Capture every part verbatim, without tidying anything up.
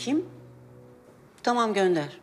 Kim? Tamam, gönder.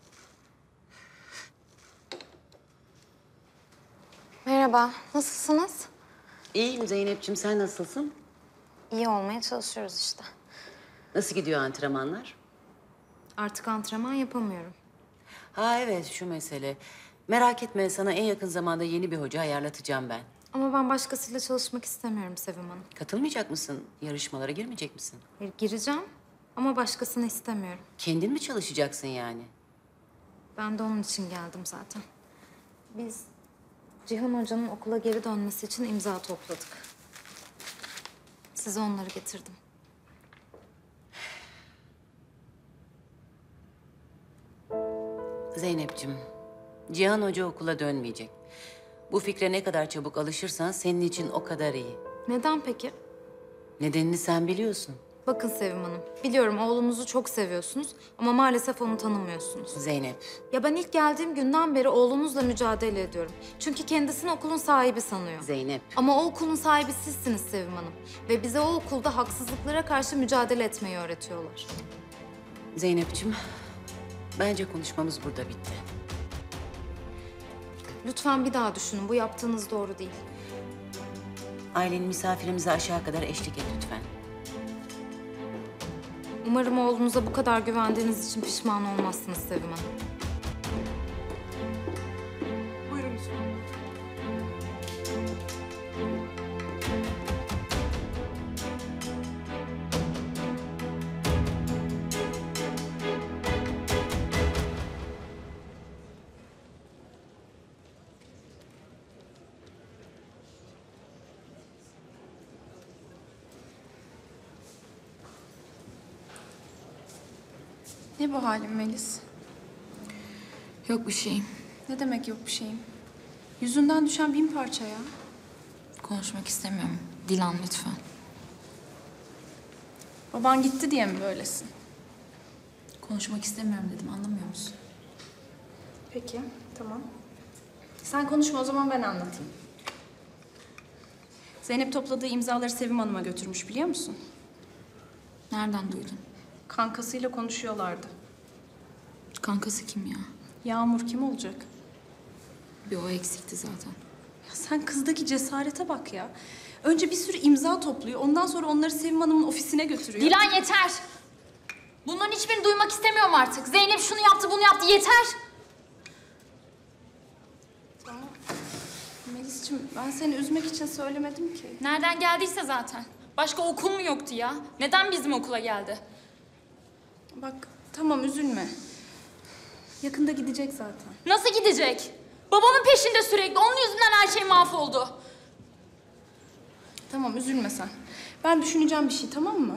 Merhaba, nasılsınız? İyiyim Zeynep'ciğim, sen nasılsın? İyi olmaya çalışıyoruz işte. Nasıl gidiyor antrenmanlar? Artık antrenman yapamıyorum. Ha evet, şu mesele. Merak etme, sana en yakın zamanda yeni bir hoca ayarlatacağım ben. Ama ben başkasıyla çalışmak istemiyorum Sevim Hanım. Katılmayacak mısın? Yarışmalara girmeyecek misin? Hayır, gireceğim ama başkasını istemiyorum. Kendin mi çalışacaksın yani? Ben de onun için geldim zaten. Biz Cihan Hoca'nın okula geri dönmesi için imza topladık. Size onları getirdim. Zeynep'ciğim, Cihan Hoca okula dönmeyecek. Bu fikre ne kadar çabuk alışırsan senin için o kadar iyi. Neden peki? Nedenini sen biliyorsun. Bakın Sevim Hanım, biliyorum oğlunuzu çok seviyorsunuz ama maalesef onu tanımıyorsunuz. Zeynep, Ya ben ilk geldiğim günden beri oğlunuzla mücadele ediyorum. Çünkü kendisini okulun sahibi sanıyor. Zeynep. Ama o okulun sahibi sizsiniz Sevim Hanım. Ve bize o okulda haksızlıklara karşı mücadele etmeyi öğretiyorlar. Zeynep'ciğim, bence konuşmamız burada bitti. Lütfen bir daha düşünün, bu yaptığınız doğru değil. Ailenin misafirimize aşağı kadar eşlik et lütfen. Umarım oğlunuza bu kadar güvendiğiniz için pişman olmazsınız Sevim Hanım. Buyurun lütfen. Ne bu halin Melis? Yok bir şeyim. Ne demek yok bir şeyim? Yüzünden düşen bin parça ya. Konuşmak istemiyorum. Dilan lütfen. Baban gitti diye mi böylesin? Konuşmak istemiyorum dedim, anlamıyor musun? Peki, tamam. Sen konuşma o zaman ben anlatayım. Zeynep topladığı imzaları Sevim Hanım'a götürmüş biliyor musun? Nereden duydun? Kankasıyla konuşuyorlardı. Kankası kim ya? Yağmur kim olacak? Bir o eksikti zaten. Ya sen kızdaki cesarete bak ya. Önce bir sürü imza topluyor. Ondan sonra onları Sevim Hanım'ın ofisine götürüyor. Dilan yeter. Bunların hiçbirini duymak istemiyorum artık. Zeynep şunu yaptı, bunu yaptı. Yeter. Tamam. Melis'ciğim ben seni üzmek için söylemedim ki. Nereden geldiyse zaten. Başka okul mu yoktu ya? Neden bizim okula geldi? Bak tamam üzülme. Yakında gidecek zaten. Nasıl gidecek? Babamın peşinde sürekli. Onun yüzünden her şey mahvoldu. Tamam üzülme sen. Ben düşüneceğim bir şey tamam mı?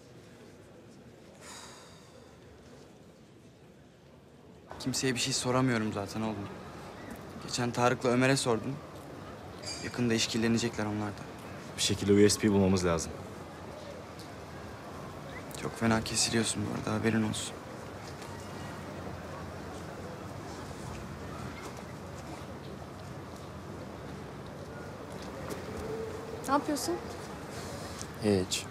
Kimseye bir şey soramıyorum zaten oğlum. Geçen Tarık'la Ömer'e sordum. Yakında işkillenecekler onlar da. Bir şekilde U S B bulmamız lazım. Çok fena kesiliyorsun bu arada, haberin olsun. Ne yapıyorsun? Hiç.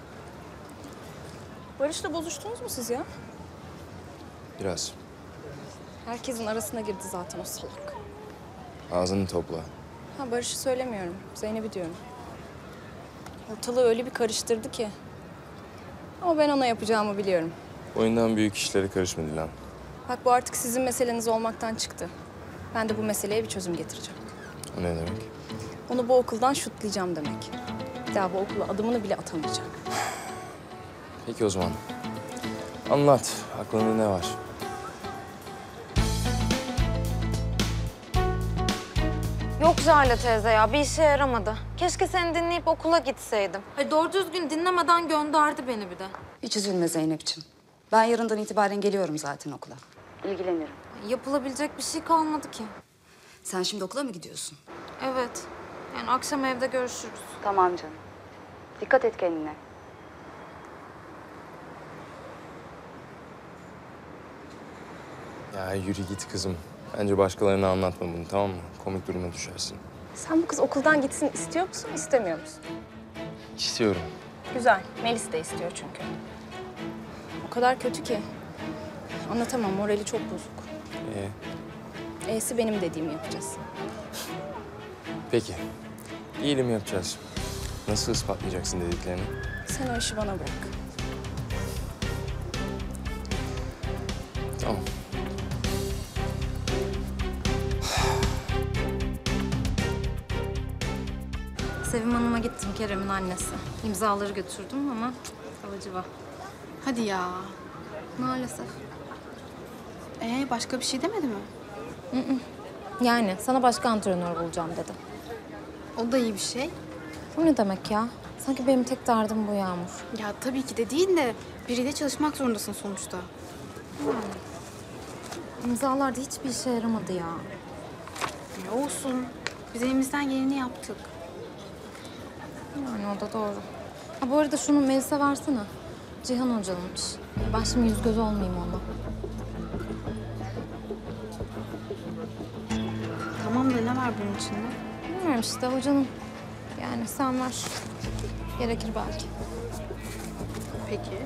Barış'la bozuştunuz mu siz ya? Biraz. Herkesin arasına girdi zaten o salak. Ağzını topla. Ha Barış'ı söylemiyorum. Zeynep'i diyorum. Ortalığı öyle bir karıştırdı ki. Ama ben ona yapacağımı biliyorum. Oyundan büyük işlere karışma Dilan. Bak bu artık sizin meseleniz olmaktan çıktı. Ben de bu meseleye bir çözüm getireceğim. O ne demek? Onu bu okuldan şutlayacağım demek. Bir daha bu okula adımını bile atamayacak. Peki o zaman. Anlat. Aklında ne var? Yok Jale teyze ya, bir işe yaramadı. Keşke seni dinleyip okula gitseydim. Hayır, doğru düzgün dinlemeden gönderdi beni bir de. Hiç üzülme Zeynep'ciğim. Ben yarından itibaren geliyorum zaten okula. İlgilenirim. Yapılabilecek bir şey kalmadı ki. Sen şimdi okula mı gidiyorsun? Evet, yani akşam evde görüşürüz. Tamam canım. Dikkat et kendine. Ya yürü git kızım. Bence başkalarına anlatma bunu, tamam mı? Komik duruma düşersin. Sen bu kız okuldan gitsin istiyor musun, istemiyor musun? İstiyorum. Güzel. Melis de istiyor çünkü. O kadar kötü ki. Anlatamam, morali çok bozuk. Ee, E'si benim dediğimi yapacağız. peki. İyiliğimi yapacağız. Nasıl ispatlayacaksın dediklerini? Sen o işi bana bırak. Tamam. Sevim Hanım'a gittim, Kerem'in annesi. İmzaları götürdüm ama kalıcı var. Hadi ya. Maalesef. Ee başka bir şey demedi mi? Yani sana başka antrenör bulacağım dedi. O da iyi bir şey. Bu ne demek ya? Sanki benim tek derdim bu Yağmur. Ya tabii ki de değil de biriyle çalışmak zorundasın sonuçta. İmzalar da hiçbir işe yaramadı ya. Ya olsun. Biz elimizden geleni yaptık. Yani o da doğru. Ha bu arada şunu Melis'e versene. Cihan Hoca'nınmış. Ben şimdi yüz göz olmayayım onunla. Tamam da ne var bunun içinde? Bilmiyorum işte hocanın. Yani sen ver. Gerekir belki. Peki.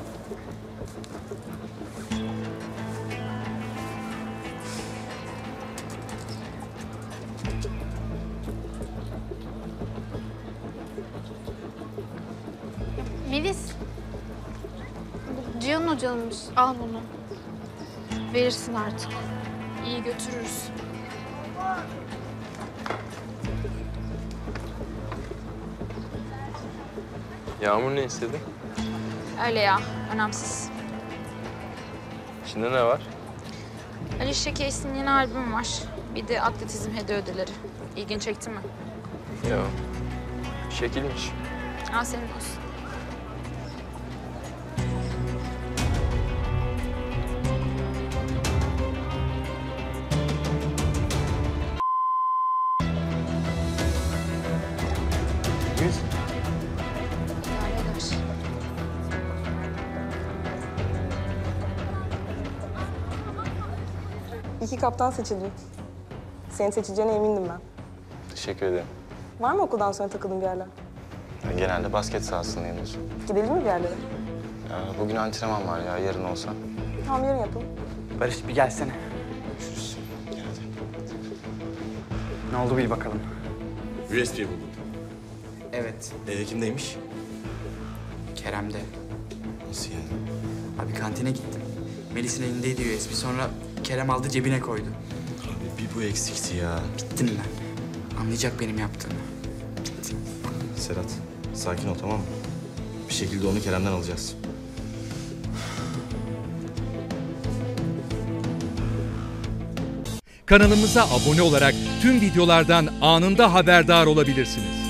Melis. Bu Cihan Hoca'nınmış. Al bunu. Verirsin artık. İyi götürürüz. Yağmur ne istedi? Öyle ya, önemsiz. İçinde ne var? Alicia Keys'in yeni albümü var. Bir de atletizm hediye ödülleri. İlgini çekti mi? Yok. Şekilmiş. Al senin olsun. Yüz. İki kaptan seçildim. Seni seçeceğine emindim ben. Teşekkür ederim. Var mı okuldan sonra takıldığın bir yerler? Ya genelde basket sahasındayımdır. Gidelim mi bir yerlere? Ya bugün antrenman var ya, yarın olsa. Tamam, yarın yapalım. Barış bir gelsene. Görüşürüz. Gel hadi. Ne oldu bil bakalım. U S B buldum. Evet, Ee, kimdeymiş? Kerem'de. Nasıl yani? Abi kantine gittim. Melis'in elindeydi U S B. Sonra Kerem aldı cebine koydu. Abi bir bu eksikti ya. Bittim ben. Anlayacak benim yaptığımı. Serhat, sakin ol tamam mı? Bir şekilde onu Kerem'den alacağız. Kanalımıza abone olarak tüm videolardan anında haberdar olabilirsiniz.